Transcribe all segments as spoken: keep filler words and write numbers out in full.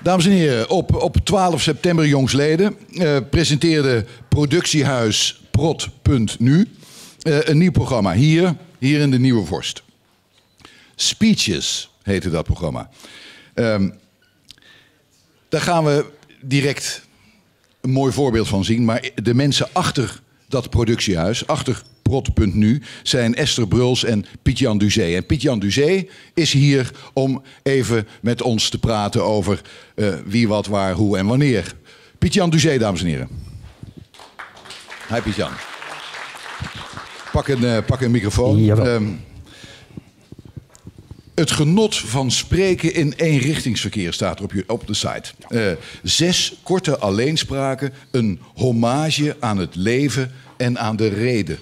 Dames en heren, op, op twaalf september jongsleden uh, presenteerde productiehuis prot punt nu uh, een nieuw programma. Hier, hier in de Nieuwe Vorst. Speeches heette dat programma. Um, daar gaan we direct een mooi voorbeeld van zien. Maar de mensen achter dat productiehuis, achter prot punt nu, zijn Esther Bruls en Piet-Jan Duzé. En Piet-Jan Duzé is hier om even met ons te praten over uh, wie, wat, waar, hoe en wanneer. Piet-Jan Duzé, dames en heren. Hi Piet-Jan. Pak een, uh, pak een microfoon. Um, het genot van spreken in eenrichtingsverkeer staat er op, je, op de site. Uh, zes korte alleenspraken, een hommage aan het leven en aan de reden.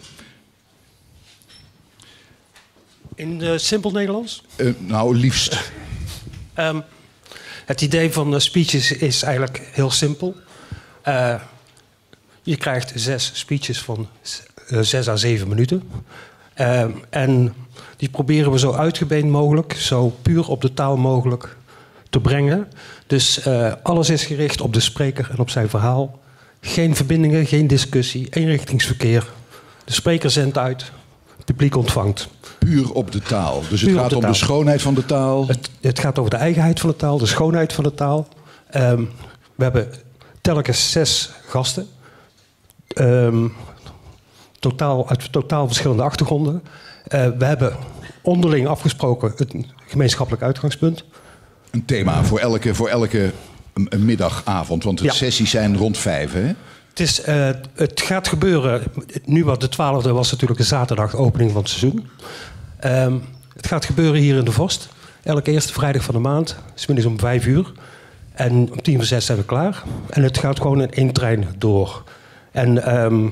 In uh, simpel Nederlands? Uh, nou, liefst. um, het idee van uh, speeches is eigenlijk heel simpel. Uh, je krijgt zes speeches van uh, zes à zeven minuten. Uh, en die proberen we zo uitgebeend mogelijk, zo puur op de taal mogelijk te brengen. Dus uh, alles is gericht op de spreker en op zijn verhaal. Geen verbindingen, geen discussie, eenrichtingsverkeer. De spreker zendt uit, het publiek ontvangt. Puur op de taal. Dus het gaat de om taal. de schoonheid van de taal. Het, het gaat over de eigenheid van de taal, de schoonheid van de taal. Um, we hebben telkens zes gasten. Um, totaal, uit totaal verschillende achtergronden. Uh, we hebben onderling afgesproken een gemeenschappelijk uitgangspunt. Een thema voor elke, voor elke een middagavond. Want de ja. sessies zijn rond vijf, hè? Het, is, uh, het gaat gebeuren. Nu wat de twaalfde was natuurlijk een zaterdag opening van het seizoen. Um, het gaat gebeuren hier in de Vorst. Elke eerste vrijdag van de maand. 's middags om vijf uur. En om tien voor zes zijn we klaar. En het gaat gewoon in één trein door. En um,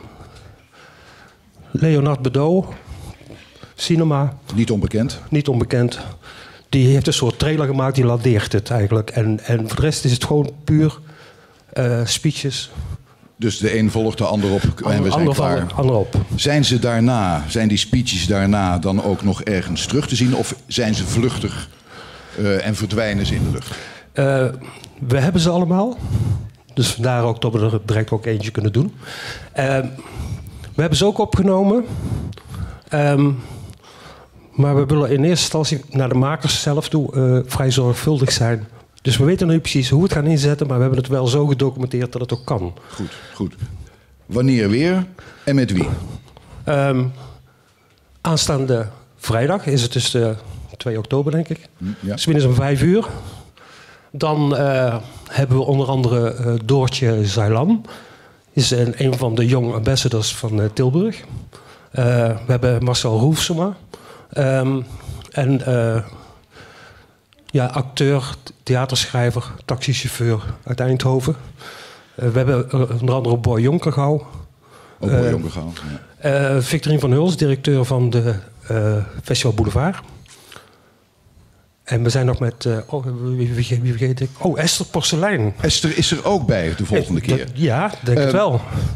Leonard Bedoel, Cinema. Niet onbekend. Niet onbekend. Die heeft een soort trailer gemaakt, die ladeert het eigenlijk. En, en voor de rest is het gewoon puur uh, speeches. Dus de een volgt de ander op en we zijn ander klaar. Van, ander op. Zijn ze daarna, zijn die speeches daarna dan ook nog ergens terug te zien? Of zijn ze vluchtig uh, en verdwijnen ze in de lucht? Uh, we hebben ze allemaal. Dus vandaar ook dat we er direct ook eentje kunnen doen. Uh, we hebben ze ook opgenomen. Um, maar we willen in eerste instantie naar de makers zelf toe uh, vrij zorgvuldig zijn. Dus we weten nog niet precies hoe we het gaan inzetten, maar we hebben het wel zo gedocumenteerd dat het ook kan. Goed, goed. Wanneer weer en met wie? Um, aanstaande vrijdag is het dus de twee oktober, denk ik. Ja. 's middags om vijf uur. Dan uh, hebben we onder andere uh, Doortje Zailan. Is een, een van de young ambassadors van uh, Tilburg. Uh, we hebben Marcel Roefsema. Um, en uh, ja, acteur, theaterschrijver, taxichauffeur uit Eindhoven. Uh, we hebben uh, onder andere Boy Jonkergouw. Ook Boy uh, Jonkergouw, ja. uh, Victorine van Huls, directeur van de uh, Festival Boulevard. En we zijn nog met... Uh, oh, wie, wie, wie vergeet ik? Oh, Esther Porcelein. Esther is er ook bij de volgende uh, keer. Dat, ja, denk ik uh, wel.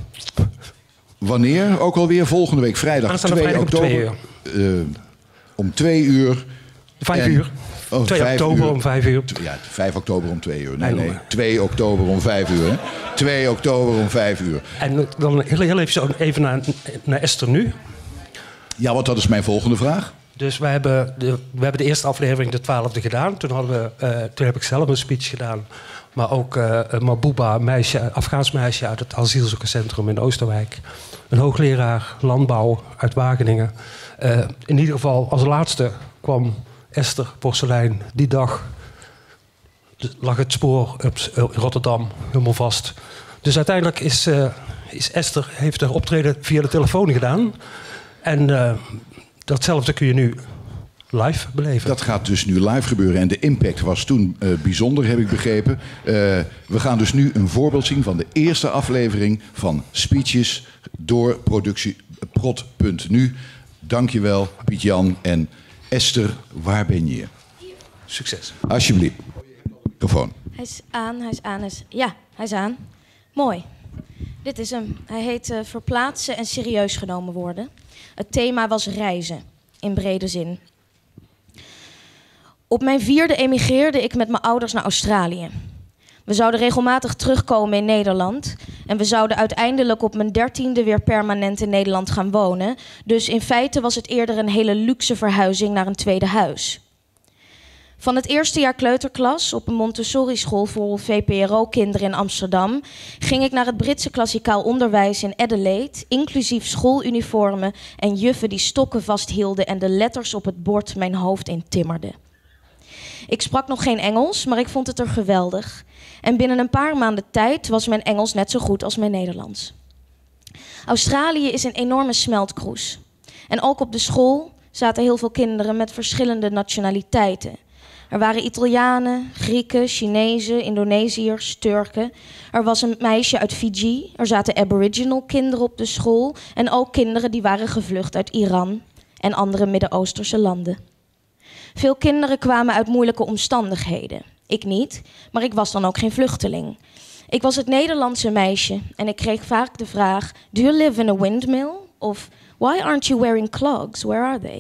Wanneer? Ook alweer volgende week vrijdag twee oktober. Uh, om twee uur. Vijf en, uur. Oh, twee oktober om vijf uur. Ja, vijf oktober om twee uur. Nee, nee. twee oktober om vijf uur. Hè? twee oktober om vijf uur. En dan heel, heel even, zo even naar, naar Esther nu. Ja, want dat is mijn volgende vraag. Dus we hebben de, we hebben de eerste aflevering, de twaalfde, gedaan. Toen, hadden we, uh, toen heb ik zelf een speech gedaan. Maar ook uh, Mabuba, meisje, Afghaans meisje uit het asielzoekerscentrum in Oosterwijk. Een hoogleraar landbouw uit Wageningen. Uh, in ieder geval, als laatste kwam Esther Porcelein. Die dag lag het spoor op Rotterdam helemaal vast. Dus uiteindelijk is, uh, is Esther, heeft haar optreden via de telefoon gedaan. En uh, datzelfde kun je nu live beleven. Dat gaat dus nu live gebeuren. En de impact was toen uh, bijzonder, heb ik begrepen. Uh, we gaan dus nu een voorbeeld zien van de eerste aflevering van Speeches door productie prot punt nu. Dankjewel, Piet-Jan en Esther. Waar ben je? Succes. Alsjeblieft. Microfoon. Hij is aan, hij is aan. Hij is... Ja, hij is aan. Mooi. Dit is hem. Hij heet uh, Verplaatsen en serieus genomen worden. Het thema was reizen, in brede zin. Op mijn vierde emigreerde ik met mijn ouders naar Australië. We zouden regelmatig terugkomen in Nederland. En we zouden uiteindelijk op mijn dertiende weer permanent in Nederland gaan wonen. Dus in feite was het eerder een hele luxe verhuizing naar een tweede huis. Van het eerste jaar kleuterklas op een Montessori-school voor V P R O-kinderen in Amsterdam ging ik naar het Britse klassikaal onderwijs in Adelaide, inclusief schooluniformen en juffen die stokken vasthielden en de letters op het bord mijn hoofd intimmerden. Ik sprak nog geen Engels, maar ik vond het er geweldig. En binnen een paar maanden tijd was mijn Engels net zo goed als mijn Nederlands. Australië is een enorme smeltkroes. En ook op de school zaten heel veel kinderen met verschillende nationaliteiten. Er waren Italianen, Grieken, Chinezen, Indonesiërs, Turken. Er was een meisje uit Fiji. Er zaten Aboriginal kinderen op de school. En ook kinderen die waren gevlucht uit Iran en andere Midden-Oosterse landen. Veel kinderen kwamen uit moeilijke omstandigheden. Ik niet, maar ik was dan ook geen vluchteling. Ik was het Nederlandse meisje en ik kreeg vaak de vraag: Do you live in a windmill? Of why aren't you wearing clogs? Where are they?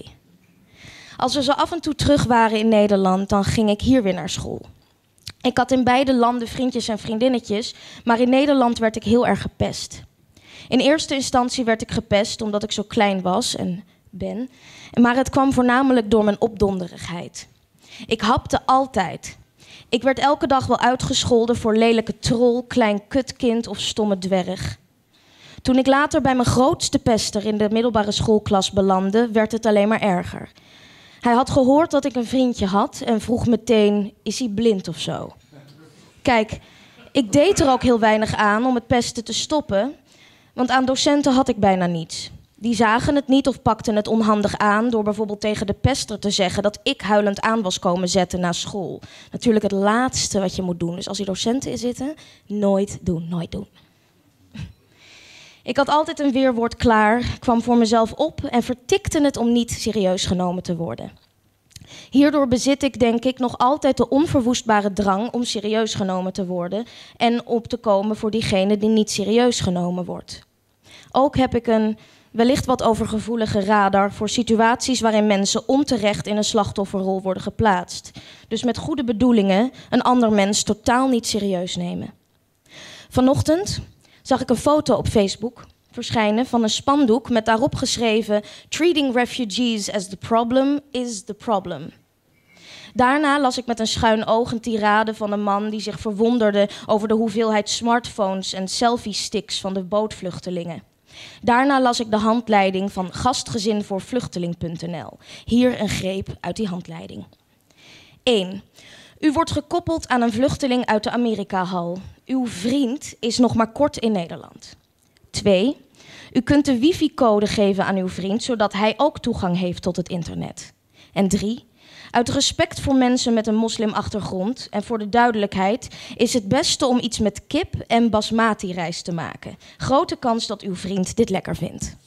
Als we zo af en toe terug waren in Nederland, dan ging ik hier weer naar school. Ik had in beide landen vriendjes en vriendinnetjes, maar in Nederland werd ik heel erg gepest. In eerste instantie werd ik gepest omdat ik zo klein was en ben, maar het kwam voornamelijk door mijn opdonderigheid. Ik hapte altijd. Ik werd elke dag wel uitgescholden voor lelijke troll, klein kutkind of stomme dwerg. Toen ik later bij mijn grootste pester in de middelbare schoolklas belandde, werd het alleen maar erger. Hij had gehoord dat ik een vriendje had en vroeg meteen: is hij blind of zo? Kijk, ik deed er ook heel weinig aan om het pesten te stoppen, want aan docenten had ik bijna niets. Die zagen het niet of pakten het onhandig aan door bijvoorbeeld tegen de pester te zeggen dat ik huilend aan was komen zetten na school. Natuurlijk het laatste wat je moet doen. Dus als die docenten zitten, nooit doen, nooit doen. Ik had altijd een weerwoord klaar, kwam voor mezelf op en vertikte het om niet serieus genomen te worden. Hierdoor bezit ik, denk ik, nog altijd de onverwoestbare drang om serieus genomen te worden en op te komen voor diegene die niet serieus genomen wordt. Ook heb ik een wellicht wat overgevoelige radar voor situaties waarin mensen onterecht in een slachtofferrol worden geplaatst. Dus met goede bedoelingen een ander mens totaal niet serieus nemen. Vanochtend zag ik een foto op Facebook verschijnen van een spandoek met daarop geschreven: Treating refugees as the problem is the problem. Daarna las ik met een schuin oog een tirade van een man die zich verwonderde over de hoeveelheid smartphones en selfie-sticks van de bootvluchtelingen. Daarna las ik de handleiding van gastgezin voor vluchteling punt n l. Hier een greep uit die handleiding. één. U wordt gekoppeld aan een vluchteling uit de Amerika-hal. Uw vriend is nog maar kort in Nederland. twee. U kunt de wifi-code geven aan uw vriend, zodat hij ook toegang heeft tot het internet. En drie. Uit respect voor mensen met een moslimachtergrond en voor de duidelijkheid is het beste om iets met kip en basmati-rijst te maken. Grote kans dat uw vriend dit lekker vindt.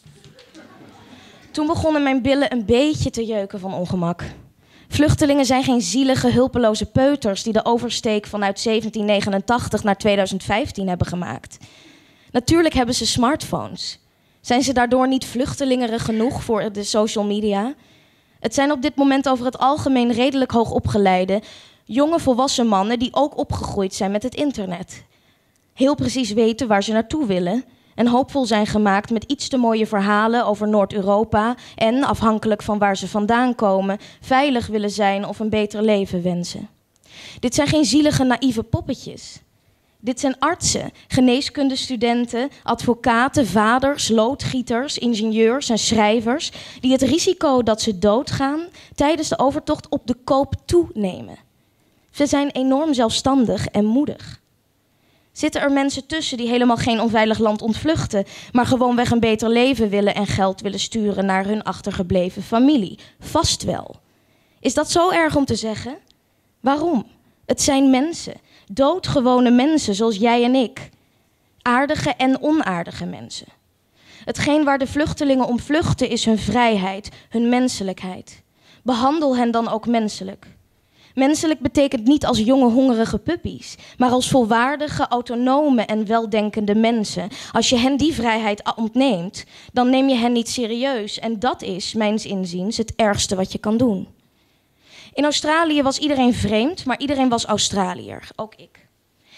Toen begonnen mijn billen een beetje te jeuken van ongemak. Vluchtelingen zijn geen zielige, hulpeloze peuters die de oversteek vanuit zeventien negenentachtig naar tweeduizend vijftien hebben gemaakt. Natuurlijk hebben ze smartphones. Zijn ze daardoor niet vluchtelingerig genoeg voor de social media? Het zijn op dit moment over het algemeen redelijk hoogopgeleide, jonge volwassen mannen die ook opgegroeid zijn met het internet. Heel precies weten waar ze naartoe willen en hoopvol zijn gemaakt met iets te mooie verhalen over Noord-Europa en, afhankelijk van waar ze vandaan komen, veilig willen zijn of een beter leven wensen. Dit zijn geen zielige, naïeve poppetjes. Dit zijn artsen, geneeskundestudenten, advocaten, vaders, loodgieters, ingenieurs en schrijvers die het risico dat ze doodgaan tijdens de overtocht op de koop toenemen. Ze zijn enorm zelfstandig en moedig. Zitten er mensen tussen die helemaal geen onveilig land ontvluchten, maar gewoonweg een beter leven willen en geld willen sturen naar hun achtergebleven familie? Vast wel. Is dat zo erg om te zeggen? Waarom? Het zijn mensen. Doodgewone mensen zoals jij en ik. Aardige en onaardige mensen. Hetgeen waar de vluchtelingen om vluchten is hun vrijheid, hun menselijkheid. Behandel hen dan ook menselijk. Menselijk betekent niet als jonge hongerige puppies, maar als volwaardige, autonome en weldenkende mensen. Als je hen die vrijheid ontneemt, dan neem je hen niet serieus. En dat is, mijns inziens, het ergste wat je kan doen. In Australië was iedereen vreemd, maar iedereen was Australiër, ook ik.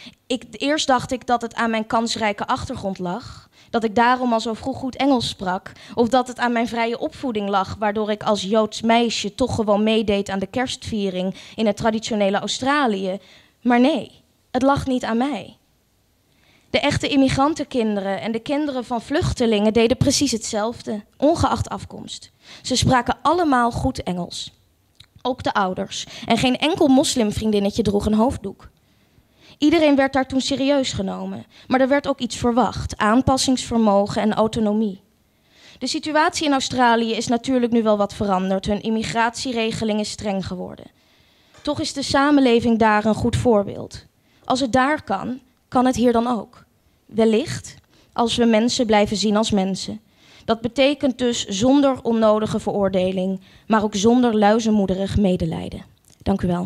Ik, eerst dacht ik dat het aan mijn kansrijke achtergrond lag. Dat ik daarom al zo vroeg goed Engels sprak. Of dat het aan mijn vrije opvoeding lag, waardoor ik als Joods meisje toch gewoon meedeed aan de kerstviering in het traditionele Australië. Maar nee, het lag niet aan mij. De echte immigrantenkinderen en de kinderen van vluchtelingen deden precies hetzelfde, ongeacht afkomst. Ze spraken allemaal goed Engels. Ook de ouders. En geen enkel moslimvriendinnetje droeg een hoofddoek. Iedereen werd daar toen serieus genomen. Maar er werd ook iets verwacht. Aanpassingsvermogen en autonomie. De situatie in Australië is natuurlijk nu wel wat veranderd. Hun immigratieregeling is streng geworden. Toch is de samenleving daar een goed voorbeeld. Als het daar kan, kan het hier dan ook. Wellicht, als we mensen blijven zien als mensen. Dat betekent dus zonder onnodige veroordeling, maar ook zonder luizenmoederig medelijden. Dank u wel.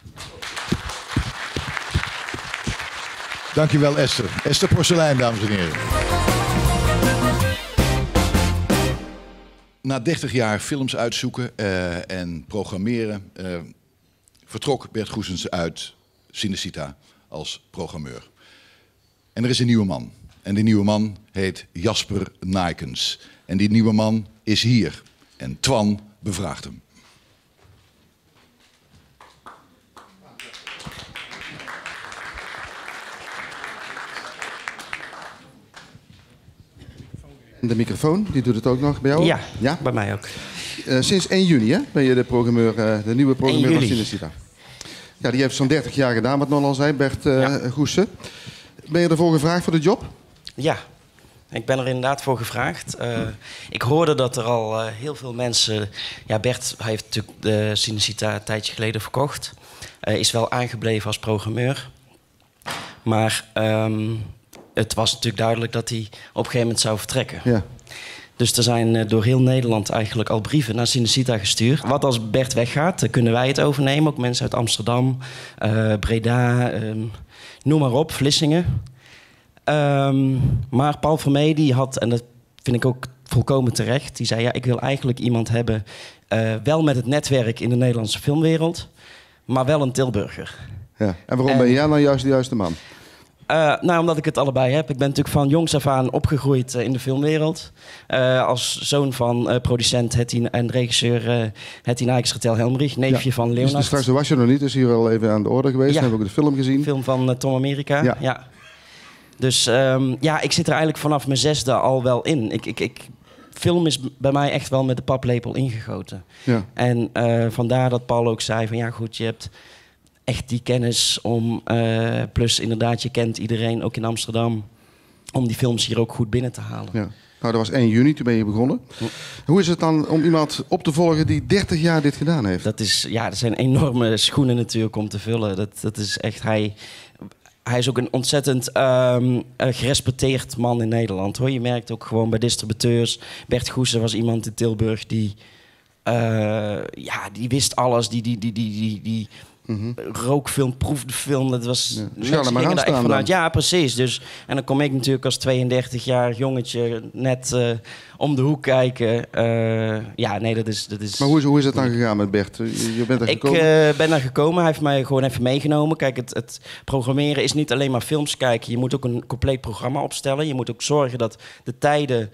Dank u wel, Esther. Esther Porselein, dames en heren. Na dertig jaar films uitzoeken uh, en programmeren uh, vertrok Bert Goessens uit Cinecittà als programmeur. En er is een nieuwe man. En die nieuwe man heet Jasper Naaikens. En die nieuwe man is hier. En Twan bevraagt hem. De microfoon, die doet het ook nog bij jou? Ja, ja? bij mij ook. Uh, sinds één juni hè, ben je de, programmeur, uh, de nieuwe programmeur van Cinecittà. Ja, die heeft zo'n dertig jaar gedaan, wat nog al zei, Bert uh, ja. Goesen. Ben je ervoor gevraagd voor de job? Ja, ik ben er inderdaad voor gevraagd. Uh, ik hoorde dat er al uh, heel veel mensen... Ja, Bert hij heeft natuurlijk de Cinecittà een tijdje geleden verkocht. Uh, is wel aangebleven als programmeur. Maar um, het was natuurlijk duidelijk dat hij op een gegeven moment zou vertrekken. Ja. Dus er zijn uh, door heel Nederland eigenlijk al brieven naar Cinecittà gestuurd. Wat als Bert weggaat, dan kunnen wij het overnemen. Ook mensen uit Amsterdam, uh, Breda, um, noem maar op, Vlissingen. Um, maar Paul Vermee die had, en dat vind ik ook volkomen terecht... die zei, ja, ik wil eigenlijk iemand hebben... Uh, wel met het netwerk in de Nederlandse filmwereld... maar wel een Tilburger. Ja. En waarom en, ben jij nou juist de juiste man? Uh, nou, omdat ik het allebei heb. Ik ben natuurlijk van jongs af aan opgegroeid uh, in de filmwereld. Uh, als zoon van uh, producent Hetty en regisseur uh, Hetty Naaikens Retel Helmrich, neefje ja. van Leonard. Dus straks was je nog niet, dus hier al even aan de orde geweest. Ja. Dan hebben we ook de film gezien. Film van uh, Tom America, ja. ja. Dus um, ja, ik zit er eigenlijk vanaf mijn zesde al wel in. Ik, ik, ik, film is bij mij echt wel met de paplepel ingegoten. Ja. En uh, vandaar dat Paul ook zei van ja goed, je hebt echt die kennis om... Uh, plus inderdaad, je kent iedereen, ook in Amsterdam... om die films hier ook goed binnen te halen. Ja. Nou, dat was één juni, toen ben je begonnen. Ja. Hoe is het dan om iemand op te volgen die dertig jaar dit gedaan heeft? Dat, is, ja, dat zijn enorme schoenen natuurlijk om te vullen. Dat, dat is echt... Hij, Hij is ook een ontzettend um, gerespecteerd man in Nederland. Hoor. Je merkt ook gewoon bij distributeurs. Bert Goesen was iemand in Tilburg die... Uh, ja, die wist alles. Die, die, die, die, die, die mm-hmm. rookfilm, proefde film. Dat was... Ja, mensen gingen daar echt vanuit. Ja, precies. Dus, en dan kom ik natuurlijk als tweeëndertig-jarig jongetje net uh, om de hoek kijken. Uh, ja, nee, dat is... Dat is maar hoe is, hoe is het dan gegaan met Bert? Je, je bent er ik gekomen? Ik uh, ben er gekomen. Hij heeft mij gewoon even meegenomen. Kijk, het, het programmeren is niet alleen maar films kijken. Je moet ook een compleet programma opstellen. Je moet ook zorgen dat de tijden...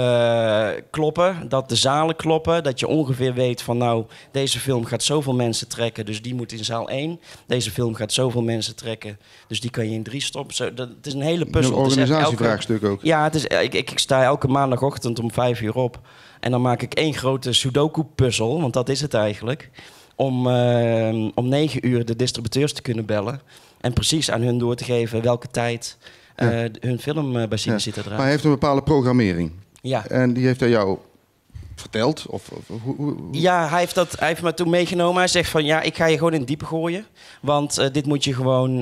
Uh, kloppen, dat de zalen kloppen, dat je ongeveer weet van nou, deze film gaat zoveel mensen trekken, dus die moet in zaal één. Deze film gaat zoveel mensen trekken, dus die kan je in drie stoppen. Zo, dat, het is een hele puzzel. Een organisatievraagstuk ook. Ja, het is, ik, ik, ik sta elke maandagochtend om vijf uur op en dan maak ik één grote sudoku-puzzel, want dat is het eigenlijk, om, uh, om negen uur de distributeurs te kunnen bellen en precies aan hun door te geven welke tijd uh, ja. hun film uh, bij Cinecittà draait. Maar hij heeft een bepaalde programmering. Ja. En die heeft hij jou verteld? Of, of, hoe, hoe? Ja, hij heeft, dat, hij heeft me toen meegenomen. Hij zegt van ja, ik ga je gewoon in het diepe gooien. Want uh, dit moet je gewoon uh,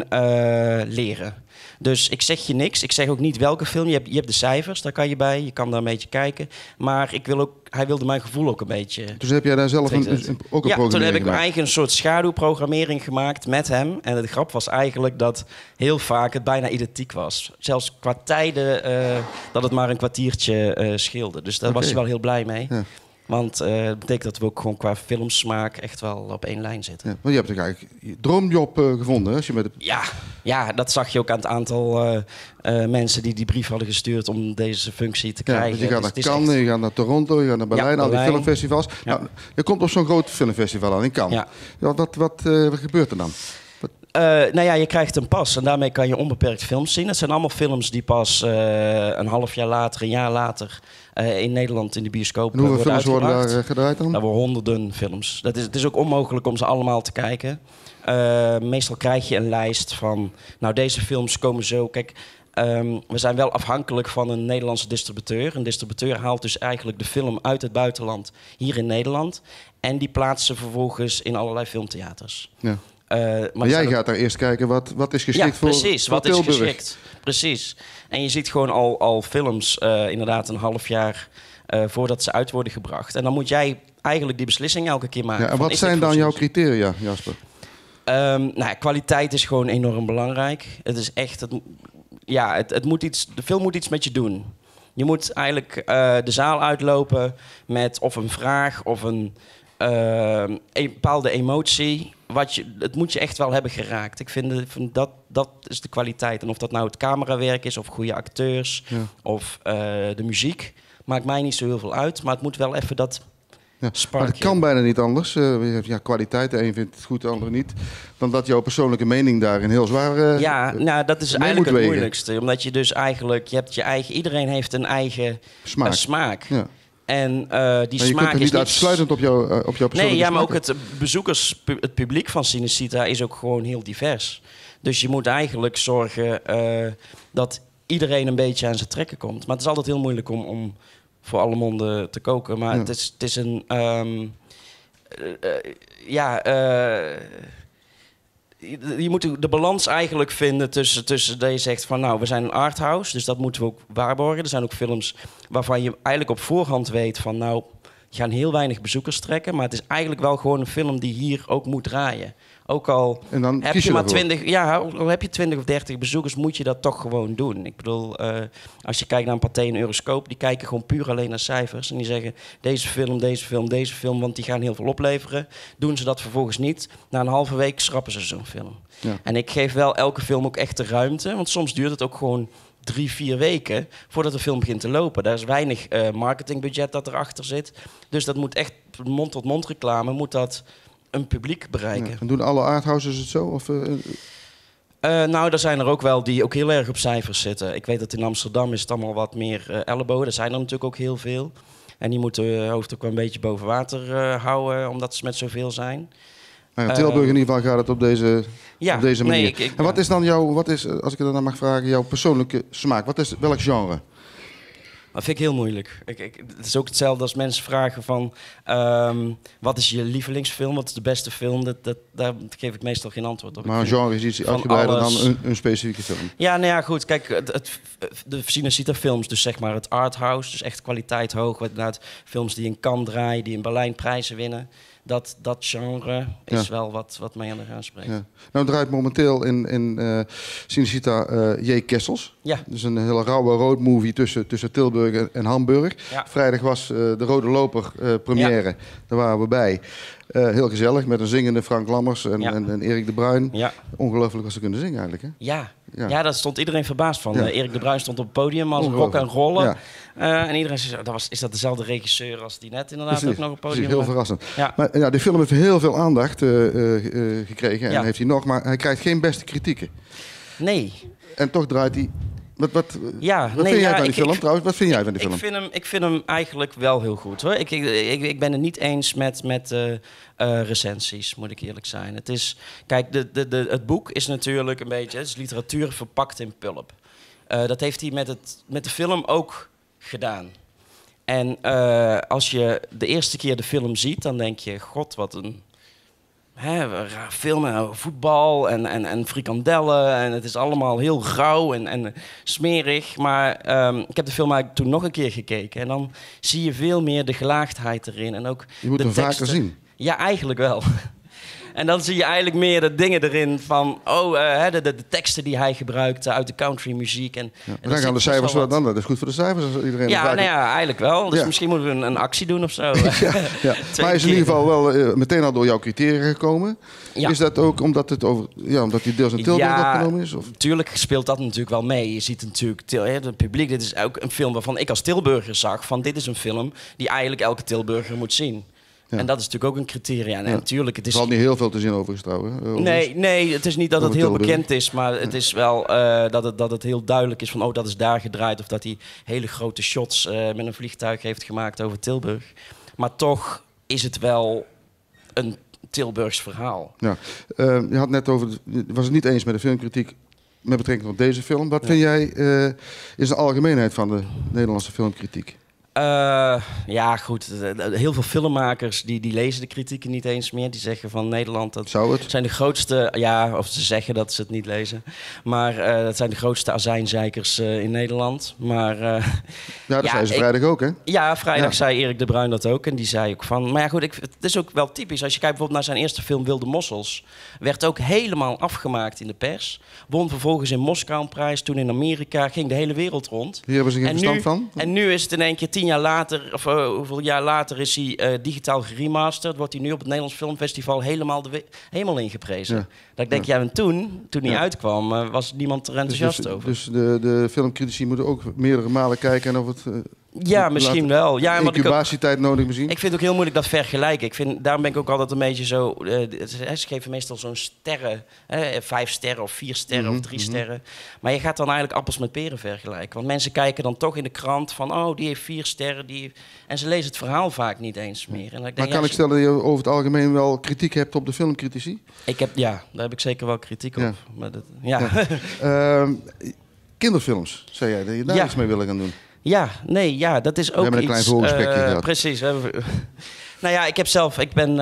leren. Dus ik zeg je niks. Ik zeg ook niet welke film. Je hebt, je hebt de cijfers, daar kan je bij. Je kan daar een beetje kijken. Maar ik wil ook, hij wilde mijn gevoel ook een beetje... Dus heb jij daar zelf een, een, ook een ja, programmering toen heb ik mijn gemaakt? eigen een soort schaduwprogrammering gemaakt met hem. En de grap was eigenlijk dat heel vaak het bijna identiek was. Zelfs qua tijden uh, dat het maar een kwartiertje uh, scheelde. Dus daar okay. was hij wel heel blij mee. Ja. Want uh, dat betekent dat we ook gewoon qua filmsmaak echt wel op één lijn zitten. Ja, maar je hebt toch eigenlijk je droomjob uh, gevonden, hè? Als je met de... ja, ja, dat zag je ook aan het aantal uh, uh, mensen die die brief hadden gestuurd om deze functie te ja, krijgen. Je gaat naar dus, Cannes, echt... je gaat naar Toronto, je gaat naar Berlijn, ja, al die Berlijn. filmfestivals. Ja. Nou, je komt op zo'n groot filmfestival aan in Cannes. Ja. Wat, wat, wat, uh, wat gebeurt er dan? Uh, nou ja, je krijgt een pas en daarmee kan je onbeperkt films zien. Het zijn allemaal films die pas uh, een half jaar later, een jaar later uh, in Nederland in de bioscoop en hoeveel worden films uitgebracht. worden daar uh, gedraaid dan? Daar worden honderden films. Dat is, het is ook onmogelijk om ze allemaal te kijken. Uh, meestal krijg je een lijst van, nou deze films komen zo. Kijk, um, we zijn wel afhankelijk van een Nederlandse distributeur. Een distributeur haalt dus eigenlijk de film uit het buitenland hier in Nederland. En die plaatst ze vervolgens in allerlei filmtheaters. Ja. Uh, maar maar jij ook... gaat daar eerst kijken wat, wat is geschikt ja, voor, precies, voor wat Tilburg. is geschikt. Precies. En je ziet gewoon al, al films uh, inderdaad een half jaar uh, voordat ze uit worden gebracht. En dan moet jij eigenlijk die beslissing elke keer maken. Ja, en van, wat zijn dan jouw criteria, Jasper? Um, nou ja, kwaliteit is gewoon enorm belangrijk. Het is echt, het, ja, het, het moet iets, de film moet iets met je doen. Je moet eigenlijk uh, de zaal uitlopen met of een vraag of een, uh, een bepaalde emotie. Wat je, het moet je echt wel hebben geraakt. Ik vind, vind dat, dat is de kwaliteit. En of dat nou het camerawerk is of goede acteurs ja. of uh, de muziek, maakt mij niet zo heel veel uit. Maar het moet wel even dat... Ja, maar het kan bijna niet anders. Uh, ja, kwaliteit, de een vindt het goed, de ander niet. Dan dat jouw persoonlijke mening daarin heel zwaar uh, Ja, nou, dat is eigenlijk het wegen. moeilijkste. Omdat je dus eigenlijk, je hebt je eigen, iedereen heeft een eigen smaak. Uh, smaak. Ja. En uh, die maar je smaak kunt er is niet uitsluitend op, jou, uh, op jouw persoonlijke Nee, ja, maar smaak. ook het bezoekers, het publiek van Cinecittà is ook gewoon heel divers. Dus je moet eigenlijk zorgen uh, dat iedereen een beetje aan zijn trekken komt. Maar het is altijd heel moeilijk om... om voor alle monden te koken. Maar ja. het, is, het is een... Um, uh, uh, ja... Uh, je, je moet de balans eigenlijk vinden tussen, tussen dat je zegt van... nou, we zijn een arthouse, dus dat moeten we ook waarborgen. Er zijn ook films waarvan je eigenlijk op voorhand weet van... nou, je gaan heel weinig bezoekers trekken... maar het is eigenlijk wel gewoon een film die hier ook moet draaien. Ook al en dan heb je maar twintig, ja, al heb je twintig of dertig bezoekers, moet je dat toch gewoon doen. Ik bedoel, uh, als je kijkt naar een Pathé en Euroscoop, die kijken gewoon puur alleen naar cijfers. En die zeggen, deze film, deze film, deze film, want die gaan heel veel opleveren. Doen ze dat vervolgens niet, na een halve week schrappen ze zo'n film. Ja. En ik geef wel elke film ook echt de ruimte, want soms duurt het ook gewoon drie, vier weken voordat de film begint te lopen. Daar is weinig uh, marketingbudget dat erachter zit. Dus dat moet echt mond-tot-mond reclame, moet dat... een publiek bereiken. Ja, en doen alle arthouses het zo? Of, uh... Uh, nou, er zijn er ook wel die ook heel erg op cijfers zitten. Ik weet dat in Amsterdam is het allemaal wat meer uh, ellebogen. Er zijn er natuurlijk ook heel veel. En die moeten hun hoofd ook wel een beetje boven water uh, houden, omdat ze met zoveel zijn. Nou ja, Tilburg uh, in ieder geval gaat het op deze, ja, op deze manier. Nee, ik, ik, en wat is dan jouw, wat is, als ik het dan mag vragen, jouw persoonlijke smaak? Wat is, welk genre? Dat vind ik heel moeilijk. Ik, ik, het is ook hetzelfde als mensen vragen van... Um, wat is je lievelingsfilm? Wat is de beste film? Dat, dat, daar geef ik meestal geen antwoord op. Maar een genre is iets uitgebreider dan een, een specifieke film. Ja, nou ja, goed. Kijk, het, het, de Cinecittà films, dus zeg maar het arthouse... dus echt kwaliteit hoog. Inderdaad, films die in Cannes draaien, die in Berlijn prijzen winnen... Dat, dat genre is ja. wel wat, wat mij aan de gaan spreekt. Ja. Nou draait momenteel in, in uh, Cinecittà uh, J. Kessels. Ja. Dus een hele rauwe roadmovie tussen, tussen Tilburg en, en Hamburg. Ja. Vrijdag was uh, de Rode Loper uh, première. Ja. Daar waren we bij. Uh, heel gezellig met een zingende Frank Lammers en, ja. en, en Erik de Bruin. Ja. Ongelooflijk wat ze kunnen zingen eigenlijk. Hè? Ja. Ja. ja, daar stond iedereen verbaasd van. Ja. Uh, Erik de Bruin stond op het podium als rock en rollen. Ja. Uh, en iedereen zei, dat was, is dat dezelfde regisseur als die net inderdaad precies, ook nog op het podium? Precies, heel verrassend. Ja. Maar ja, de film heeft heel veel aandacht uh, uh, gekregen en ja. heeft hij nog, maar hij krijgt geen beste kritieken. Nee. En toch draait hij... Wat, wat, ja, wat nee, vind jij ja, van die ik, film ik, trouwens? Wat vind jij van die ik film? Vind hem, ik vind hem eigenlijk wel heel goed hoor. Ik, ik, ik, ik ben het niet eens met, met uh, uh, recensies, moet ik eerlijk zijn. Het is, kijk, de, de, de, het boek is natuurlijk een beetje, het is literatuur verpakt in pulp. Uh, dat heeft hij met, het, met de film ook gedaan. En uh, als je de eerste keer de film ziet, dan denk je, god, wat een... Hè, raar filmen, voetbal en, en, en frikandellen. En het is allemaal heel rauw en, en smerig. Maar um, ik heb de film eigenlijk toen nog een keer gekeken. En dan zie je veel meer de gelaagdheid erin. En ook je moet de hem teksten. vaker zien. Ja, eigenlijk wel. En dan zie je eigenlijk meer de dingen erin van... oh, uh, de, de, de teksten die hij gebruikte uit de countrymuziek. En, ja, en dan gaan de cijfers wat dan. Dat is goed voor de cijfers als iedereen... Ja, nou ja, eigenlijk wel. Dus ja. misschien moeten we een, een actie doen of zo. ja, ja. Maar hij is in ieder geval wel uh, meteen al door jouw criteria gekomen. Ja. Is dat ook omdat het over, ja, omdat hij deels in Tilburg ja, opgenomen is? Of? Tuurlijk speelt dat natuurlijk wel mee. Je ziet natuurlijk, het publiek, dit is ook een film waarvan ik als Tilburger zag... van dit is een film die eigenlijk elke Tilburger moet zien. Ja. En dat is natuurlijk ook een criteria. En ja. natuurlijk, het is... Er valt niet heel veel te zien overigens trouwens. Nee, nee, het is niet dat het heel Tilburg. bekend is, maar het is wel uh, dat, het, dat het heel duidelijk is van... oh, dat is daar gedraaid. Of dat hij hele grote shots uh, met een vliegtuig heeft gemaakt over Tilburg. Maar toch is het wel een Tilburgs verhaal. Ja. Uh, je had net over, je was het niet eens met de filmkritiek met betrekking tot deze film. Wat ja. vind jij uh, is de algemeenheid van de Nederlandse filmkritiek? Uh, ja, goed. Heel veel filmmakers die, die lezen de kritieken niet eens meer. Die zeggen van Nederland, dat Zou het? zijn de grootste... Ja, of ze zeggen dat ze het niet lezen. Maar uh, dat zijn de grootste azijnzeikers uh, in Nederland. Maar... Uh, ja, dat ja, zei ze ik, vrijdag ook, hè? Ja, vrijdag ja. zei Erik de Bruin dat ook. En die zei ook van... Maar ja, goed, ik, het is ook wel typisch. Als je kijkt bijvoorbeeld naar zijn eerste film Wilde Mossels. Werd ook helemaal afgemaakt in de pers. Won vervolgens in Moskou een prijs. Toen in Amerika. Ging de hele wereld rond. Hier hebben ze geen en verstand nu, van? En nu is het in één keer tien jaar later, of uh, hoeveel jaar later is hij uh, digitaal geremasterd. Wordt hij nu op het Nederlands Filmfestival helemaal de hemel ingeprezen. Ja. Dat ik denk, ja, ja en toen, toen hij ja. uitkwam, uh, was niemand er enthousiast dus, dus, over. Dus de, de filmcritici moeten ook meerdere malen kijken en of het... Uh, Ja, misschien wel. Ja, incubatietijd nodig misschien? Ik vind het ook heel moeilijk dat vergelijken. Ik vind, daarom ben ik ook altijd een beetje zo... Uh, ze geven meestal zo'n sterren. Uh, vijf sterren of vier sterren mm-hmm, of drie mm-hmm. sterren. Maar je gaat dan eigenlijk appels met peren vergelijken. Want mensen kijken dan toch in de krant van... oh, die heeft vier sterren. Die heeft... En ze lezen het verhaal vaak niet eens meer. En dan denk, maar kan ja, ik stellen dat je over het algemeen wel kritiek hebt op de filmcritici? Ik heb, ja, daar heb ik zeker wel kritiek op. Ja. Maar dat, ja. ja. uh, kinderfilms, zei jij, dat je daar ja. iets mee willen gaan doen. Ja, nee, ja, dat is ook we hebben een iets... klein voorgesprekje uh, gehad. Precies. We hebben, nou ja, ik heb zelf... Ik ben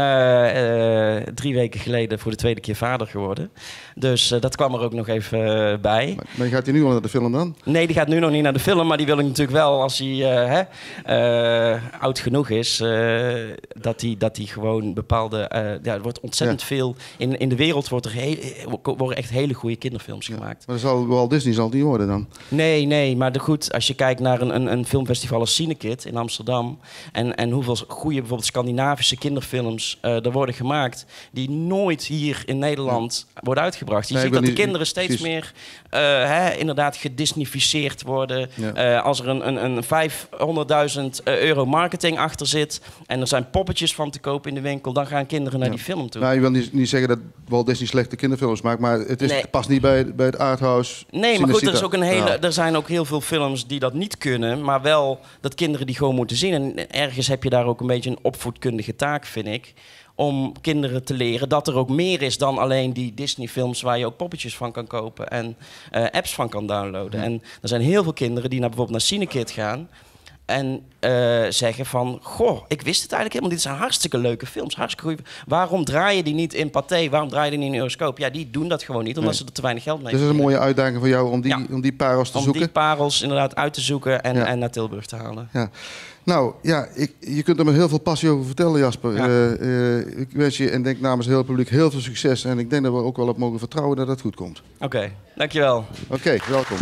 uh, uh, drie weken geleden voor de tweede keer vader geworden. Dus uh, dat kwam er ook nog even uh, bij. Maar, maar gaat hij nu al naar de film dan? Nee, die gaat nu nog niet naar de film. Maar die wil ik natuurlijk wel, als hij uh, hè, uh, oud genoeg is... Uh, dat hij dat hij gewoon bepaalde... Uh, ja, er wordt ontzettend ja. veel... In, in de wereld wordt er heel, worden echt hele goede kinderfilms ja. gemaakt. Maar zal Walt Disney zal het niet worden dan? Nee, nee. Maar de, goed, als je kijkt naar een, een, een filmfestival als Cinekid in Amsterdam... En, en hoeveel goede bijvoorbeeld Scandinavische kinderfilms uh, er worden gemaakt... die nooit hier in Nederland ja. worden uitgebracht. Je nee, ziet dat niet, de kinderen steeds precies. meer uh, hè, inderdaad gedisnificeerd worden. Ja. Uh, als er een, een, een vijfhonderdduizend euro marketing achter zit... en er zijn poppetjes van te kopen in de winkel... dan gaan kinderen naar ja. die film toe. Nou, je wil niet, niet zeggen dat Walt Disney slechte kinderfilms maakt... maar het is, nee. past niet bij, bij het arthouse. Nee, maar goed, er, is ook een hele, ja. er zijn ook heel veel films die dat niet kunnen... maar wel dat kinderen die gewoon moeten zien. En ergens heb je daar ook een beetje een opvoedkundige taak, vind ik... om kinderen te leren dat er ook meer is dan alleen die Disney-films... waar je ook poppetjes van kan kopen en uh, apps van kan downloaden. Ja. En er zijn heel veel kinderen die naar, bijvoorbeeld naar Cinekid gaan... en uh, zeggen van, goh, ik wist het eigenlijk helemaal niet. Dit zijn hartstikke leuke films, hartstikke goeie. Waarom draai je die niet in Pathé? Waarom draai je die niet in Euroscope? Ja, die doen dat gewoon niet, omdat nee. ze er te weinig geld mee hebben. Dus dat is een mooie uitdaging voor jou om die, ja. om die parels te om zoeken? Om die parels inderdaad uit te zoeken en, ja. en naar Tilburg te halen. Ja. Nou, ja, ik, je kunt er met heel veel passie over vertellen, Jasper. Ja. Uh, uh, ik wens je en denk namens het hele publiek heel veel succes. En ik denk dat we ook wel op mogen vertrouwen dat het goed komt. Oké, okay, dankjewel. Oké, okay, welkom.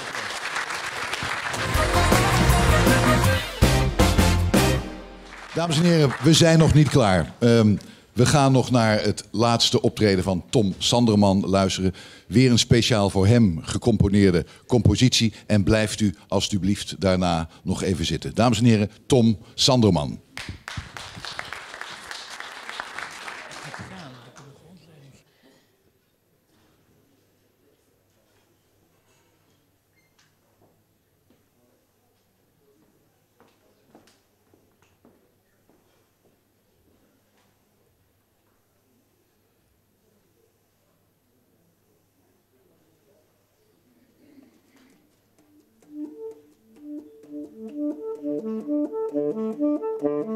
Dames en heren, we zijn nog niet klaar. Um, we gaan nog naar het laatste optreden van Tom Sanderman luisteren. Weer een speciaal voor hem gecomponeerde compositie. En blijft u alstublieft daarna nog even zitten. Dames en heren, Tom Sanderman. Thank you.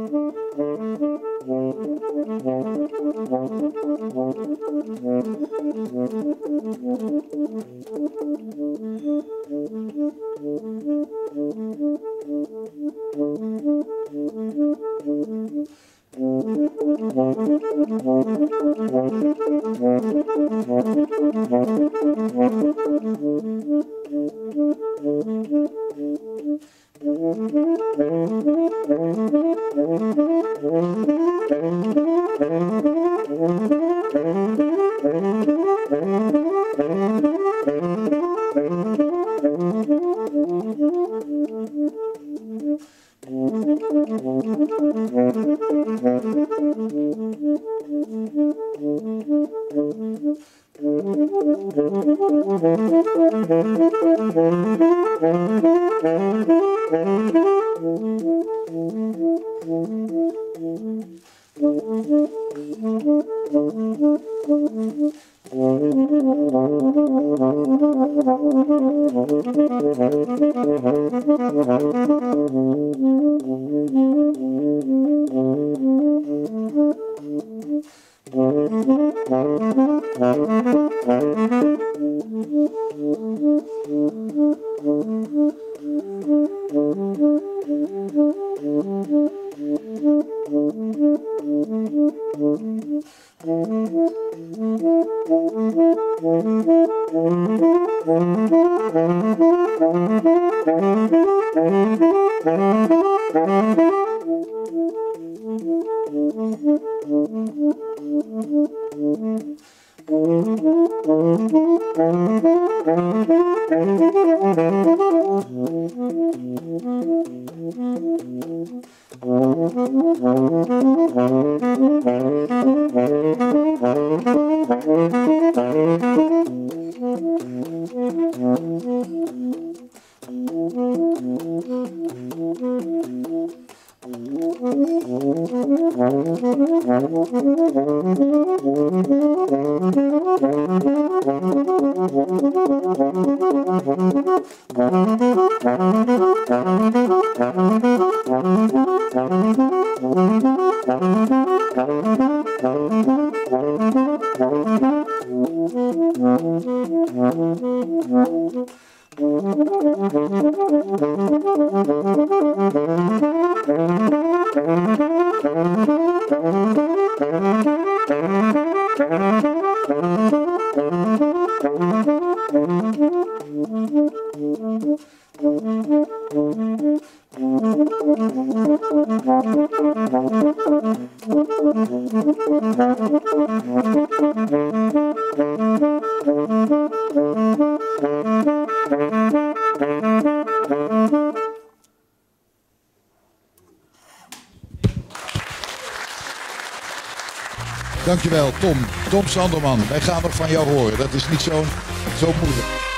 Dankjewel, Tom. Tom Sanderman. Wij gaan nog van jou horen. Dat is niet zo, zo moeilijk.